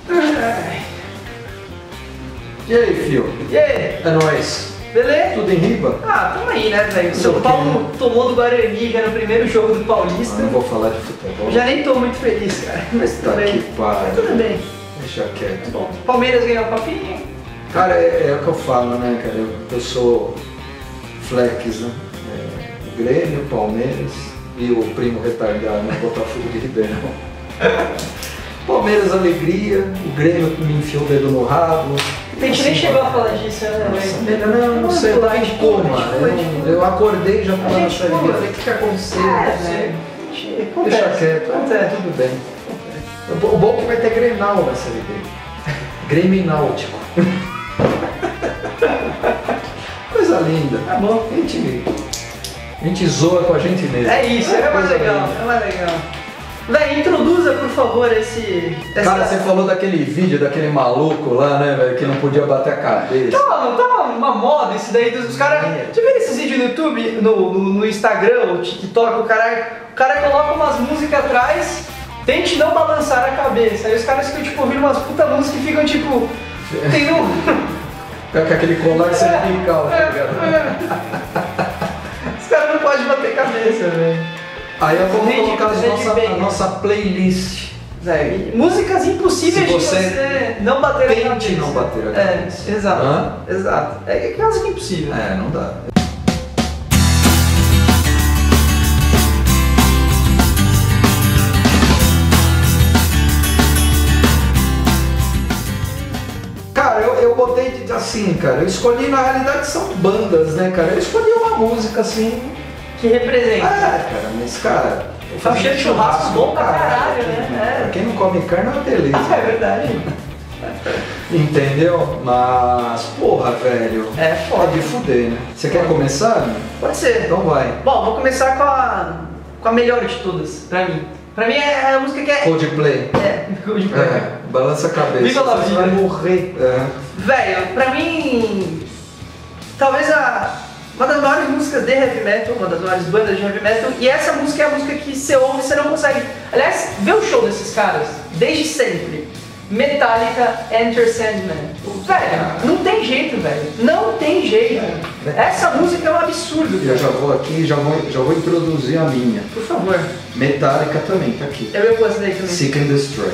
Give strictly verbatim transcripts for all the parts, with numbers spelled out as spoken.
E aí, filho? E aí? É nóis. Beleza? Tudo em riba? Ah, tamo aí, né, velho? O São Tudo Paulo aqui, tomou do Guarani já no primeiro jogo do Paulista. Ah, não vou falar de futebol. Já nem tô muito feliz, cara. Mas Tá tudo bem. que pariu. Mas tudo bem. Deixa quieto. Bom, Palmeiras ganhou o papinho. Cara, é, é o que eu falo, né, cara? Eu, eu sou flex, né? É, o Grêmio, o Palmeiras e o primo retardado, né? Botafogo de Ribeirão. Palmeiras, alegria. O Grêmio me enfiou o dedo no rabo. A gente nem chegou a falar disso, né, velho? Não, não sei, eu tava em coma. Tipo, Eu, eu acordei já falando gente essa pula. vida. Falei, o que que aconteceu? É, Não sei. velho. Deixa Acontece. quieto, Acontece. tudo bem. O bo- o bom é que vai ter Grenal na Série B. Grêmio e Náutico. Coisa linda. Tá bom. A gente, a gente zoa com a gente mesmo. É isso, é mais coisa legal, linda. é mais legal. Véi, introduza, por favor, esse... essa- Cara, você falou daquele vídeo daquele maluco lá, né, velho, que não podia bater a cabeça. Tava, tava uma moda isso daí dos caras. É. Já viram esses vídeos no YouTube, no, no, no Instagram, o TikTok, o cara, o cara coloca umas músicas atrás, tente não balançar a cabeça. Aí os caras ficam tipo ouvindo umas puta músicas e ficam tipo. Tem um. Com aquele colar cervical, tá ligado? Os caras não podem bater cabeça, velho. Aí eu vou Entendi, colocar as entendi nossa, bem. a nossa playlist. Véi, músicas impossíveis Se de você você não bater a tente cabeça. não bater a cabeça. É, exato. Hã? Exato. É quase que impossível. É, não dá. Cara, eu, eu botei de- assim, cara, eu escolhi, na realidade são bandas, né, cara? Eu escolhi uma música assim. Que representa. Ah, cara, mas cara. eu Tá um fazia cheiro de churrasco bom pra caralho, aqui, né? É. Pra quem não come carne é uma beleza. Ah, é verdade. Entendeu? Mas, porra, velho. É foda. Pode fuder, né? Você quer começar? Pode ser. Então vai. Bom, vou começar com a, com a melhor de todas, pra mim. Pra mim é a música que é. Coldplay. É, Coldplay. É, balança a cabeça. Viva la Você vida. vai morrer. É. Velho, pra mim. Talvez a. Uma das maiores músicas de heavy metal, uma das maiores bandas de heavy metal, e essa música é a música que você ouve e você não consegue. Aliás, vê o show desses caras, desde sempre. Metallica, Enter Sandman. Velho, não tem jeito, velho. Não tem jeito. Essa música é um absurdo, Eu já vou aqui e já vou, já vou introduzir a minha. Por favor. Metallica também, tá aqui. Eu ia pôr essa daí também. Seek and Destroy.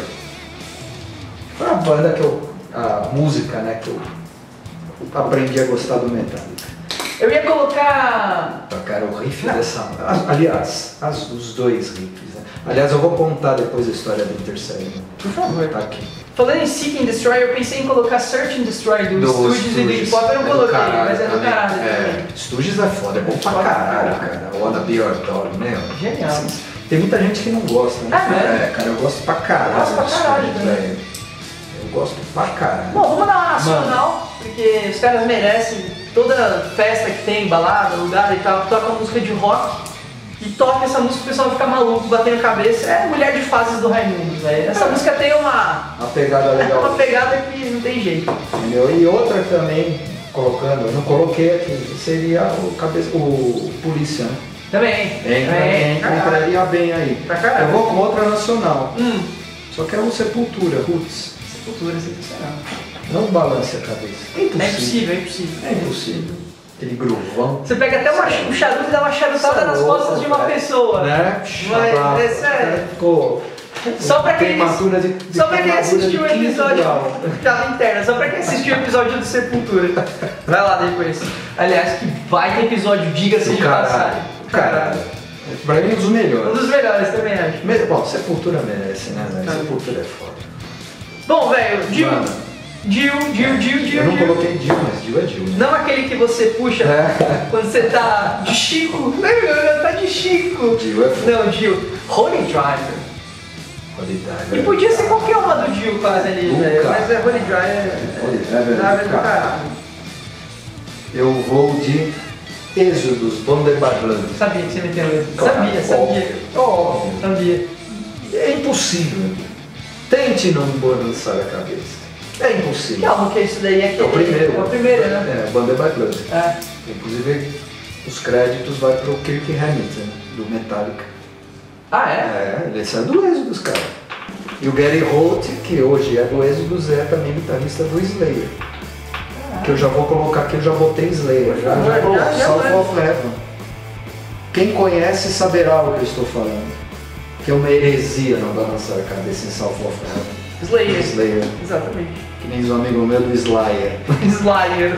Foi a banda que eu. A música, né, que eu aprendi a gostar do Metallica. Eu ia colocar. Ah, cara, o riff dessa. Aliás, as, os dois riffs, né? Aliás, eu vou contar depois a história do Enter Sandman. Por favor. Tá aqui. Falando em Seek and Destroy, eu pensei em colocar Search and Destroy do, Do Stooges e do Stooges. Iggy Pop, eu não É do coloquei, caralho mas é do também. caralho É, também. Stooges é foda, é bom pra caralho, cara. Wanna Be Your Dog, né? Genial. Tem muita gente que não gosta, né? Ah, é? É, cara, eu gosto pra caralho. Eu gosto pra do caralho Stooges, também. velho. Eu gosto pra caralho. Bom, vamos na nacional, porque os caras merecem. Toda festa que tem, balada, lugar e tal, toca uma música de rock e toca essa música, o pessoal fica maluco, batendo cabeça. É Mulher de Fases do Raimundo, velho. Essa música tem uma, Uma pegada legal. uma pegada que não tem jeito. Entendeu? E outra também, colocando, eu não coloquei aqui, seria o, cabeça, o Polícia, né? Também. Entra, Também. entra, entraria bem aí. Pra caralho. Eu vou com outra nacional, Hum. só que é o Sepultura, Roots. Cultura sensacional. Não balance a cabeça. É impossível. É impossível, é impossível. É impossível. Aquele gruvão. Você pega até uma, um charuto e dá uma charutada nas costas de uma pessoa. Né? Mas, é sério. Ficou. Só pra quem, queimadura de, de só pra quem queimadura assistiu o de quinze episódio grau. da interna, só pra quem assistiu o episódio do Sepultura. Vai lá depois. Aliás, que baita episódio, diga-se Do de caralho. passagem. Caralho. Pra mim, um dos Um melhores. dos melhores também, acho. Me- Bom, Sepultura merece, né? velho? Tá. Sepultura é foda. Bom, velho, Jill. Mano. Jill, Jill, Jill, Jill, Eu não Jill. coloquei Jill, mas Jill é Jill. Né? Não aquele que você puxa É. quando você tá de Chico. Tá de Chico. Jill é foda. Não, Jill. Holy Driver. Qualidade. E podia ser qualquer uma do Jill quase ali, Do velho. cara. Mas é Holy Driver. Holy Driver é do Driver do cara. caralho. Eu vou de Êxodos, Bomberbaglando. Sabia que você meteu isso. Sabia, sabia. Óbvio. Sabia. É impossível. Tente não balançar a cabeça. É Que impossível. álbum que é isso daí? É, É o primeiro. É o primeiro, né? É, Bomberbaglando. É. Inclusive, os créditos vai pro Kirk Hammett, né? Do Metallica. Ah, é? É, ele saiu do Êxodos, cara. E o Gary Holt, que hoje é do Exodus, é também guitarrista do Slayer. Ah. Que eu já vou colocar aqui, eu já botei Slayer. Já, já, já, já, já Salvo of Heaven. Quem conhece saberá o que eu estou falando. Que é uma heresia não balançar a cabeça em Salvo of Heaven. Slayer. Slayer. Exatamente. Que nem um amigo meu do Slayer. Slayer.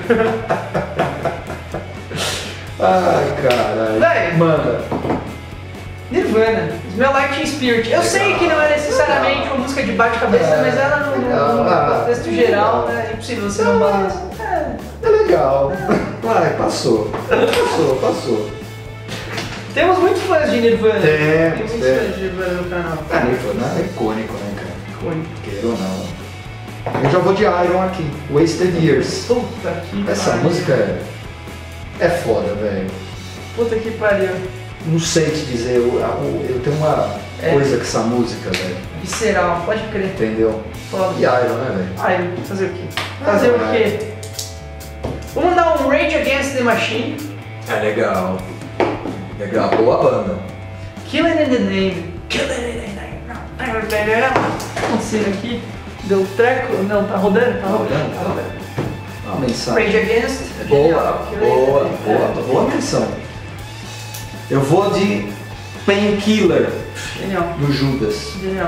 Ai, caralho. Véi. Manda. Nirvana, Smell Like Teen Spirit. Eu legal, sei que não é necessariamente legal. Uma música de bate-cabeça, é, mas ela no, no, no ah, contexto é geral né, é impossível você não balançar. É, é legal. Vai, passou. Passou, passou. Temos muitos fãs de Nirvana. Temos, Tem muitos é. fãs de Nirvana no canal. Ah, Nirvana é icônico, né, cara? Icônico. Queira ou não. Eu já vou de Iron aqui, Wasted Years. Puta que Essa pariu. música é, é foda, velho. Puta que pariu. Não sei te dizer, eu, eu, eu tenho uma é. coisa com essa música, velho. Visceral, pode crer. Entendeu? Foda. E Iron, né, velho? Iron, fazer o quê? Fazer ah, o quê? É. Vamos dar um Rage Against the Machine. É legal. Legal, boa banda. Killing in the Name. Killing in the Name. Consigo aqui. Deu treco? Não, tá rodando? Tá rodando. Tá rodando. Uma mensagem. Rage Against. Boa, boa, boa, boa menção. Eu vou de Painkiller. Genial. Do Judas. Genial.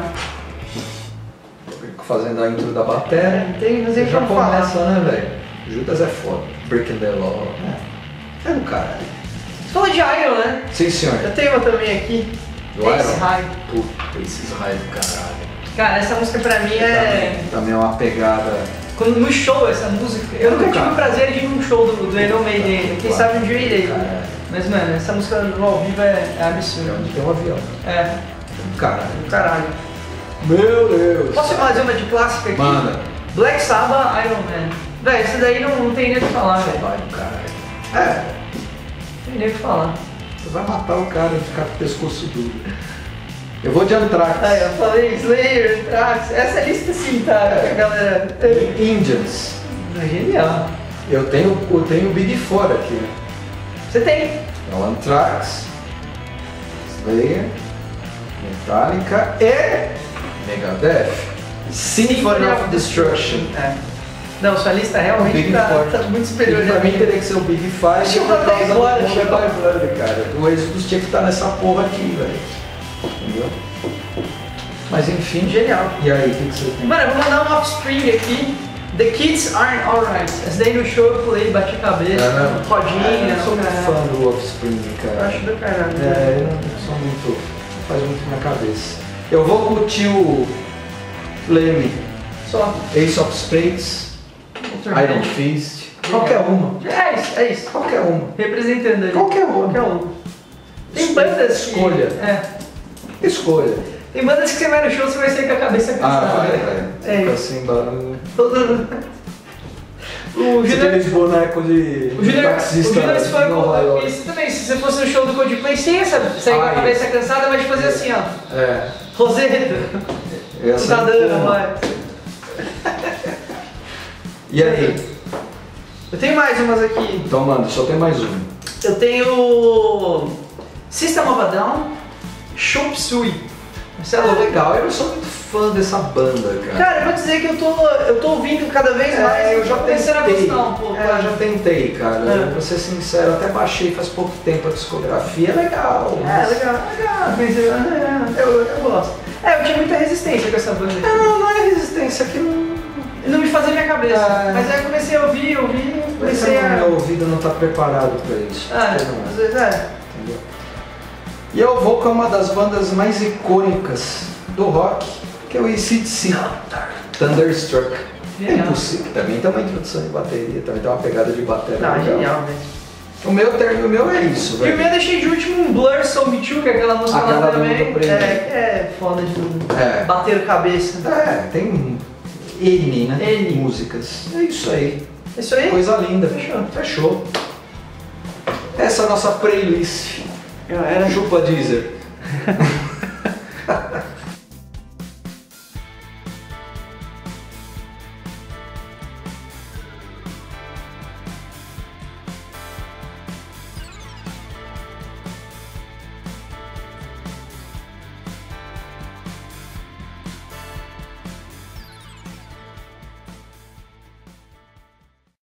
Fazendo a intro da bateria. É, tem, mas já começa, falar. Né, velho? Judas é foda. Breaking the Law. É, é do caralho. Você falou de Iron, né? Sim, senhor. Eu tenho uma também aqui. Do Ace Iron? High. Puta, Ace High do caralho. Cara, essa música pra mim é... Também, também é uma pegada... Quando no show essa música... Eu nunca tive o prazer de ir num show do, do Iron Maiden. Quem sabe um dia eu irei. Mas, mano, essa música no ao vivo é, é absurda. É onde tem um avião. É. Caralho. Caralho. Meu Deus. Posso fazer uma de clássica aqui? Manda. Black Sabbath, Iron Man. Véi, isso daí não, não tem nem o que falar, velho. Vai do caralho. É. Não tem nem o que falar. Você vai matar o cara e ficar com o pescoço duro. Eu vou de Anthrax. Aí, eu falei Slayer, Anthrax. Essa lista sim, tá, é. galera? Indians. É genial. Eu tenho, eu tenho o Big Four aqui. Você tem? É o Anthrax, Slayer, Metallica e Megadeth. Symphony of Destruction. É. Não, sua lista realmente tá, tá muito superior. E pra mim teria que ser o Big Five. Deixa eu botar agora, deixa eu botar agora, cara. O Exodus tinha que estar nessa porra aqui, velho. Entendeu? Mas enfim, genial. E aí, o que, que você tem? Mano, eu vou mandar um offspring aqui. The Kids Aren't Alright. Essa daí no show eu pulei, bati a cabeça, é, rodinha. É, eu sou muito fã do Offspring, cara. Eu acho do caralho. É, eu não sou muito. Não faz muito na cabeça. Eu vou curtir o Lemmy. Só. Ace of Spades, Iron Fist. Qualquer uma. É isso, é isso. Qualquer uma. Representando ali. Qualquer uma. Qualquer uma. Tem bandas Escolha. Que... É. Escolha. Tem bandas que você vai no show, você vai sair com a cabeça cansada. Ah, vai, vai. É Fica isso. assim, barulho. O Júnior... Aqueles bonecos de O Júnior taxista se foi Nova York. Isso também, se você fosse no show do Coldplay, você ia sair com a cabeça cansada, mas de fazer assim, ó. É. Roseta. Essa Tá dando, vai. E aí? Eu tenho mais umas aqui. Então, mano, só tem mais uma. Eu tenho System of a Down, Chop Suey. Isso é legal, eu não sou muito fã dessa banda, cara. Cara, eu vou dizer que eu tô, eu tô ouvindo cada vez mais. É, eu já começando a tentei. gostar um pouco. É, eu já tentei, cara. É. Pra ser sincero, até baixei faz pouco tempo a discografia. É legal. É, mas... legal, legal. Mas eu, é, eu, eu gosto. É, eu tinha muita resistência com essa banda aqui. Não, não é resistência que não... Não me fazia minha cabeça. É. Mas aí eu comecei a ouvir, ouvir, comecei a... a... Meu ouvido não tá preparado pra isso. Ah, não. às vezes é. Entendeu? E eu vou com uma das bandas mais icônicas do rock, que é o A C D C, Thunderstruck. É impossível. Também tem uma introdução de bateria, também tem uma pegada de bateria. Tá, genial, velho. O meu, o meu é isso, velho. E o meu eu deixei de último um Blur Soul Me Too, que é aquela música aquela lá também. Do é, é foda de é. bater a cabeça. É, tem N, né? N. Músicas. É isso aí. É isso aí? Coisa linda. Fechou. Fechou. Essa é a nossa playlist. Galera. Chupa Deezer.